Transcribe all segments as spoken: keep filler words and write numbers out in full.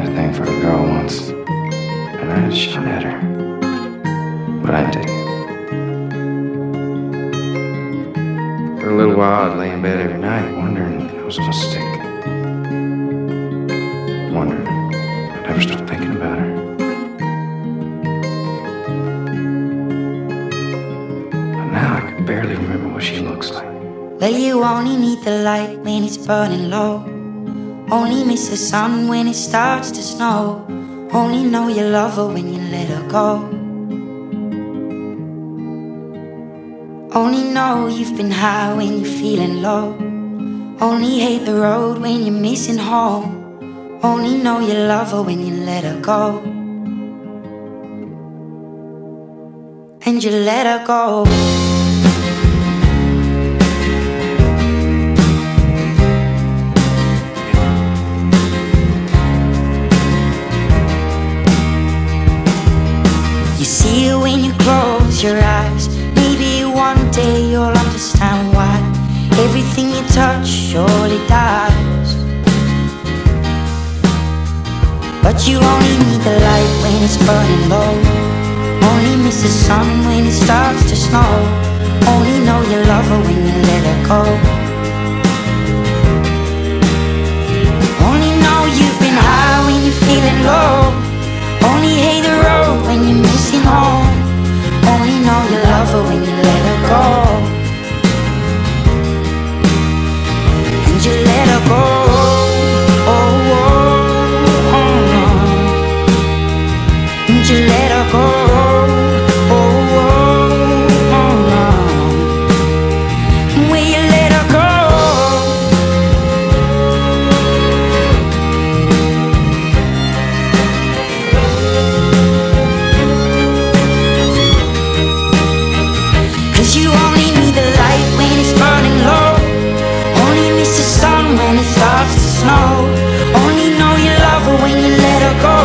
had a thing for a girl once, and I had shot at her, but I didn't. For a little while, I'd lay in bed every night, wondering if it was a mistake. Wondering if I'd ever stop thinking about her. But now I can barely remember what she looks like. Well, you only need the light when it's burning low. Only miss the sun when it starts to snow. Only know you love her when you let her go. Only know you've been high when you're feeling low. Only hate the road when you're missing home. Only know you love her when you let her go. And you let her go. You see it when you close your eyes. Maybe one day you'll understand why everything you touch surely dies. But you only need the light when it's burning low. Only miss the sun when it starts to snow. Only know you love her when you let her go. Only know you've been high when you're feeling low. Only hate the road when you're missing home. Only know you love her when you let her go. And you let her go. Oh, oh, oh. And you let her go. Oh, oh, oh. And will you let her go? You only need the light when it's burning low. Only miss the sun when it starts to snow. Only know you love her when you let her go.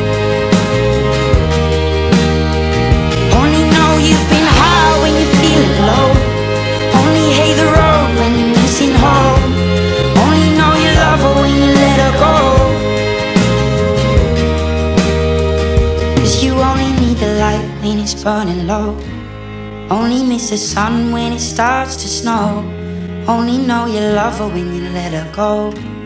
Only know you've been high when you're feeling low. Only hate the road when you're missing home. Only know you love her when you let her go. Cause you only need the light when it's burning low. Only miss the sun when it starts to snow. Only know you love her when you let her go.